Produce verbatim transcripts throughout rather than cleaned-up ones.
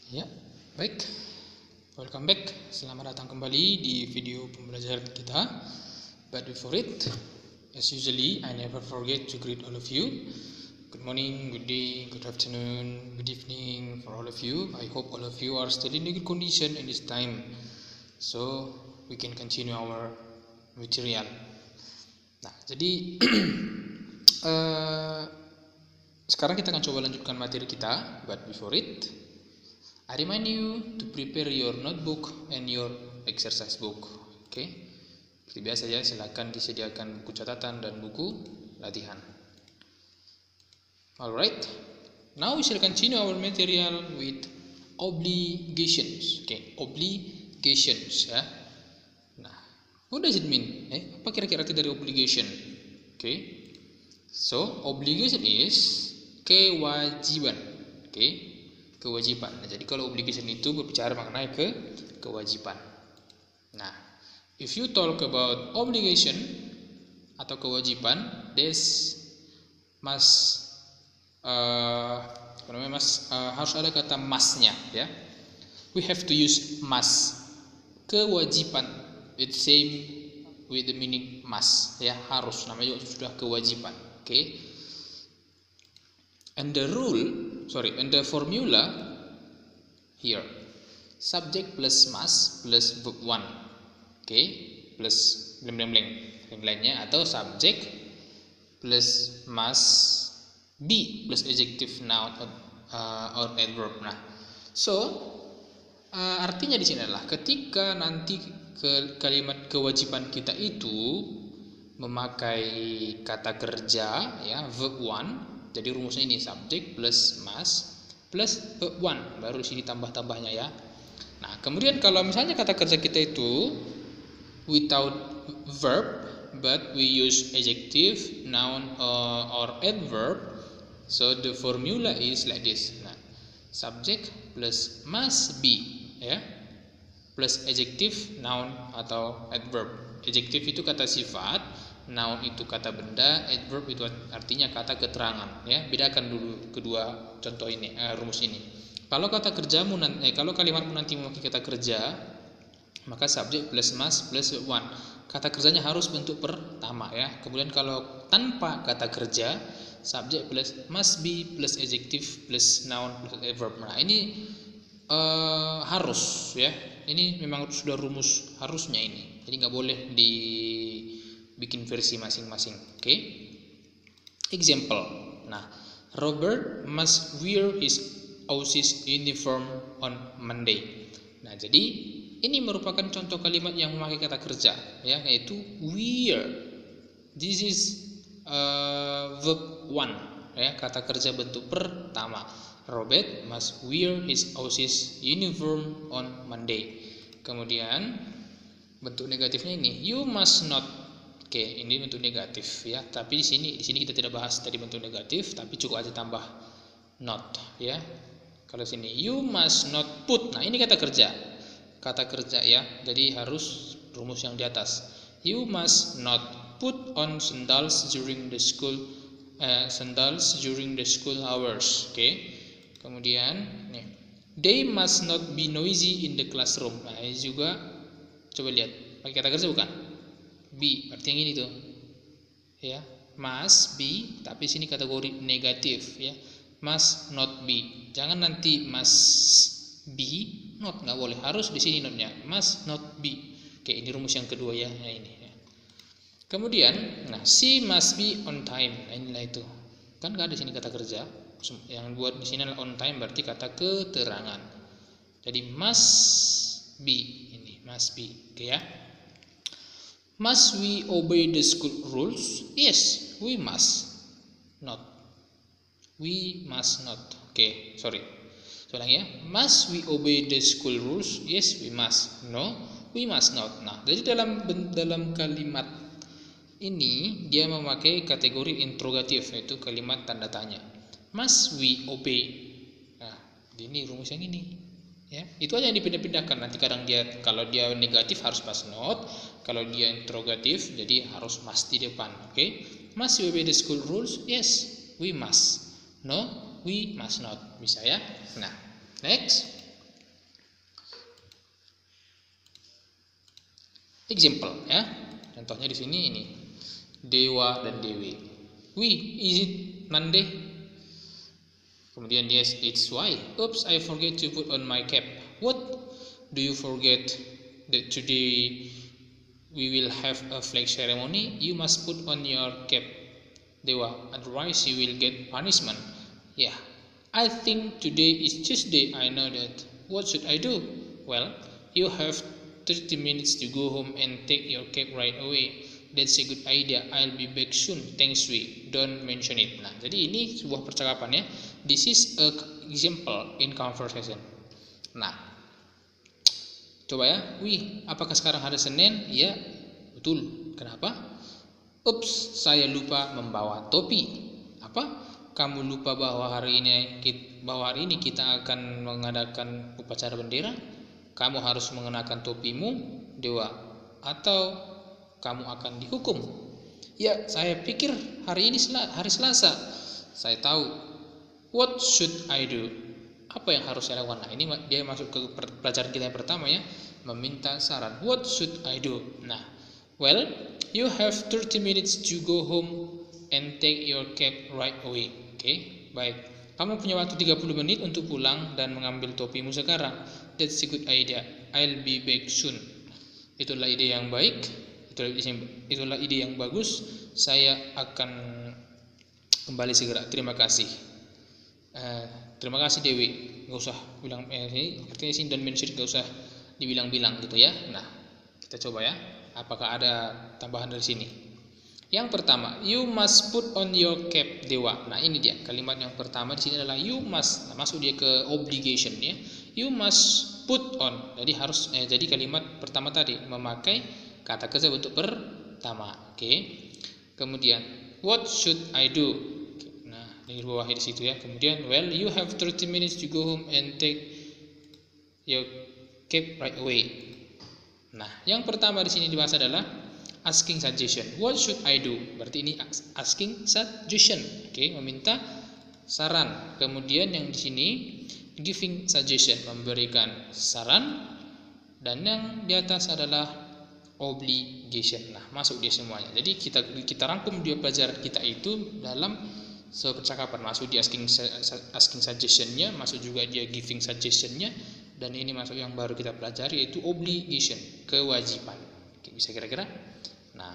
Ya, baik. Welcome back. Selamat datang kembali di video pembelajaran kita. But before it, as usually, I never forget to greet all of you. Good morning, good day, good afternoon, good evening for all of you. I hope all of you are still in a good condition in this time, so we can continue our material. Nah, jadi uh, sekarang kita akan coba lanjutkan materi kita. But before it, I remind you to prepare your notebook and your exercise book. Oke, okay? Seperti biasa ya, silakan disediakan buku catatan dan buku latihan. Alright, now we shall continue our material with obligations. Oke, okay, obligations ya. Nah, what does it mean? Eh, apa kira-kira arti dari obligation? Oke, okay. So obligation is kewajiban. Oke. Okay. Kewajiban. Nah, jadi kalau obligation itu berbicara mengenai ke kewajiban. Nah, if you talk about obligation atau kewajiban, this must uh, apa namanya mas uh, harus ada kata must-nya ya. We have to use must. Kewajiban, it's same with the meaning must ya, harus, namanya sudah kewajiban. Oke. Okay? And the rule, sorry, and the formula here, subject plus must plus verb one, oke, okay, plus blank blank blank yang lainnya, atau subject plus must be plus adjective noun uh, or adverb. Nah, so uh, artinya di sini adalah ketika nanti ke kalimat kewajiban kita itu memakai kata kerja ya, verb one. Jadi rumusnya ini subject plus must plus verb one, baru sini tambah-tambahnya ya. Nah, kemudian kalau misalnya kata kerja kita itu without verb but we use adjective, noun uh, or adverb, so the formula is like this. Nah, subject plus must be ya, plus adjective, noun atau adverb. Adjective itu kata sifat, noun itu kata benda, adverb itu artinya kata keterangan ya. Bedakan dulu kedua contoh ini, eh, rumus ini. Kalau kata kerjamu nanti, eh, kalau kalimatmu nanti memakai kata kerja, maka subject plus must plus one. Kata kerjanya harus bentuk pertama ya. Kemudian kalau tanpa kata kerja, subject plus must be plus adjective plus noun plus adverb. Nah, ini uh, harus ya. Ini memang sudah rumus harusnya ini. Jadi nggak boleh di bikin versi masing-masing. Oke. Okay? Example. Nah, Robert must wear his office uniform on Monday. Nah, jadi ini merupakan contoh kalimat yang memakai kata kerja ya, yaitu wear. This is uh, verb one ya, kata kerja bentuk pertama. Robert must wear his office uniform on Monday. Kemudian bentuk negatifnya ini, you must not. Oke, ini bentuk negatif ya. Tapi di sini di sini kita tidak bahas tadi bentuk negatif, tapi cukup aja tambah not ya. Kalau sini you must not put. Nah, ini kata kerja. Kata kerja ya. Jadi harus rumus yang di atas. You must not put on sandals during the school uh, sandals during the school hours. Oke. Kemudian nih, they must not be noisy in the classroom. Nah, ini juga coba lihat. Pakai kata kerja bukan? Be, berarti yang ini tuh ya, must be, tapi sini kategori negatif ya, must not be. Jangan nanti must be not, nggak boleh, harus di sini notnya must not be. Oke, ini rumus yang kedua ya, nah ini ya. Kemudian nah, she must be on time. Nah, inilah itu kan nggak ada sini kata kerja, yang buat di sini adalah on time, berarti kata keterangan. Jadi must be, ini must be. Oke ya. Must we obey the school rules? Yes, we must not. We must not. Oke, okay, sorry. Soalnya ya. Must we obey the school rules? Yes, we must. No, we must not. Nah, jadi dalam dalam kalimat ini dia memakai kategori interrogatif, yaitu kalimat tanda tanya. Must we obey? Nah, ini rumus yang ini. Ya, itu aja yang dipindah-pindahkan. Nanti kadang dia kalau dia negatif harus must not, kalau dia interrogatif jadi harus must di depan. Oke, okay? Must we obey the school rules? Yes, we must. No, we must not. Bisa ya. Nah, next. Example ya. Contohnya di sini ini. Dewa dan Dewi. We, is it Monday? Kemudian yes, it's why. Oops, I forget to put on my cap. What? Do you forget that today we will have a flag ceremony? You must put on your cap, Dewa, otherwise you will get punishment. Yeah, I think today is Tuesday. I know that. What should I do? Well, you have thirty minutes to go home and take your cap right away. That's a good idea. I'll be back soon. Thanks, we. Don't mention it. Nah, jadi ini sebuah percakapan ya. This is a example in conversation. Nah, coba ya. Wih, apakah sekarang hari Senin? Ya, betul. Kenapa? Ups, saya lupa membawa topi. Apa? Kamu lupa bahwa hari ini bahwa hari ini kita akan mengadakan upacara bendera? Kamu harus mengenakan topimu, Dewa, atau kamu akan dihukum. Ya, saya pikir hari ini sel hari Selasa. Saya tahu. What should I do? Apa yang harus saya lakukan? Nah, ini dia masuk ke pelajaran kita yang pertama ya, meminta saran. What should I do? Nah, well, you have thirty minutes to go home and take your cap right away. Oke, okay? Baik. Kamu punya waktu tiga puluh menit untuk pulang dan mengambil topimu sekarang. That's a good idea. I'll be back soon. Itulah ide yang baik. Itulah ide yang bagus. Saya akan kembali segera. Terima kasih. Uh, terima kasih Dewi. Gak usah bilang eh, artinya sini dan mention gak usah dibilang-bilang gitu ya. Nah, kita coba ya. Apakah ada tambahan dari sini? Yang pertama, you must put on your cap, Dewa. Nah, ini dia kalimat yang pertama di sini adalah you must. Nah, masuk dia ke obligation ya. You must put on. Jadi harus eh, jadi kalimat pertama tadi memakai kata kerja bentuk pertama. Oke. Okay. Kemudian what should I do? Nah, di bawah di situ ya. Kemudian well, you have thirty minutes to go home and take your cap right away. Nah, yang pertama di sini dibahas adalah asking suggestion. What should I do? Berarti ini asking suggestion. Oke, okay, meminta saran. Kemudian yang di sini giving suggestion, memberikan saran. Dan yang di atas adalah obligation. Nah, masuk dia semuanya. Jadi kita kita rangkum dia pelajaran kita itu dalam sebuah percakapan. Masuk di asking asking suggestionnya, masuk juga dia giving suggestionnya, dan ini masuk yang baru kita pelajari yaitu obligation, kewajiban. Oke, bisa kira-kira? Nah,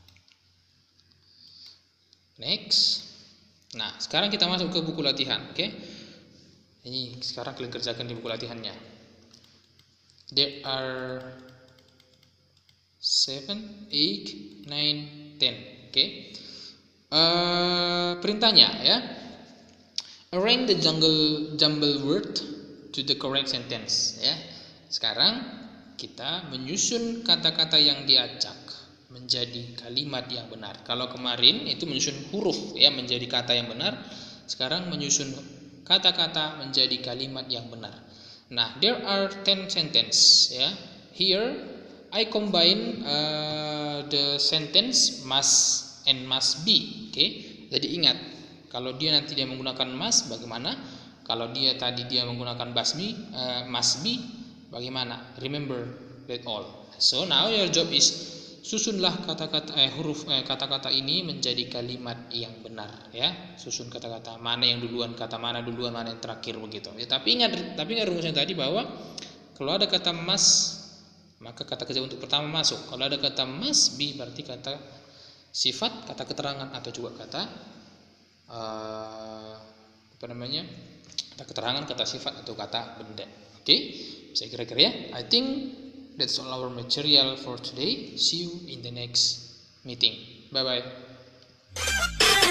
next. Nah, sekarang kita masuk ke buku latihan. Oke, ini sekarang kalian kerjakan di buku latihannya. There are seven, eight, nine, ten. Oke. Uh, perintahnya ya. Arrange the jungle jumble word to the correct sentence ya. Sekarang kita menyusun kata-kata yang diacak menjadi kalimat yang benar. Kalau kemarin itu menyusun huruf ya menjadi kata yang benar, sekarang menyusun kata-kata menjadi kalimat yang benar. Nah, there are ten sentence ya. Here I combine uh, the sentence must and must be. Oke. Okay? Jadi ingat, kalau dia nanti dia menggunakan must bagaimana? Kalau dia tadi dia menggunakan must be, uh, must be bagaimana? Remember that all. So now your job is susunlah kata-kata eh, huruf eh, kata-kata ini menjadi kalimat yang benar ya. Susun kata-kata mana yang duluan, kata mana duluan, mana yang terakhir begitu. Ya, tapi ingat tapi ingat rumusnya tadi bahwa kalau ada kata must maka kata kerja untuk pertama masuk. Kalau ada kata must be berarti kata sifat, kata keterangan atau juga kata uh, apa namanya? Kata keterangan, kata sifat atau kata benda. Oke? Okay? Bisa kira-kira ya. I think that's all our material for today. See you in the next meeting. Bye bye.